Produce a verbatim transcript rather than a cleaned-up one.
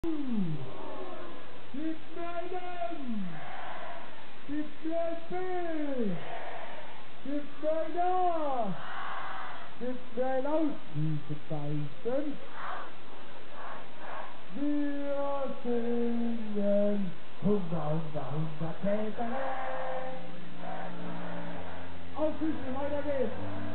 Die Kleinen! Die Kleinen! Die Kleiner! Die Kleinen Ausrufezeichen! Wir singen Humbaa, Humbaa, Humbaa, Käse! Auf Füßen, weiter geht's!